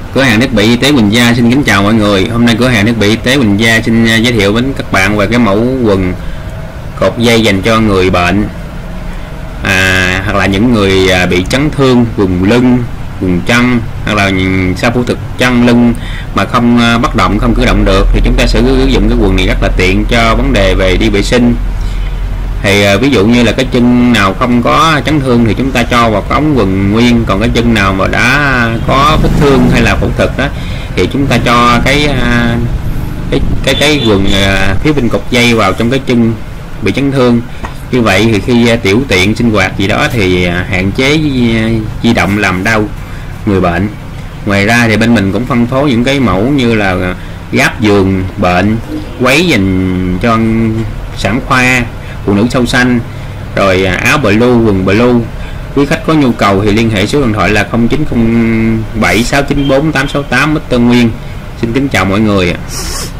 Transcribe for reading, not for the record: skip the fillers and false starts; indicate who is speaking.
Speaker 1: Cửa hàng thiết bị y tế Quỳnh Gia xin kính chào mọi người. Hôm nay cửa hàng thiết bị y tế Quỳnh Gia xin giới thiệu với các bạn về cái mẫu quần cột dây dành cho người bệnh hoặc là những người bị chấn thương vùng lưng, vùng chân, hoặc là sau phẫu thuật chân lưng mà không bất động, không cử động được, thì chúng ta sử dụng cái quần này rất là tiện cho vấn đề về đi vệ sinh. Thì ví dụ như là cái chân nào không có chấn thương thì chúng ta cho vào cái ống quần nguyên, còn cái chân nào mà đã có vết thương hay là phẫu thuật đó thì chúng ta cho cái quần phía bên cột dây vào trong cái chân bị chấn thương. Như vậy thì khi tiểu tiện sinh hoạt gì đó thì hạn chế di động làm đau người bệnh. Ngoài ra thì bên mình cũng phân phối những cái mẫu như là giáp giường bệnh, quấy dành cho sản khoa, phụ nữ sâu xanh, rồi áo blue, quần blue. Quý khách có nhu cầu thì liên hệ số điện thoại là 0907 694 868 Mr. Nguyên. Xin kính chào mọi người.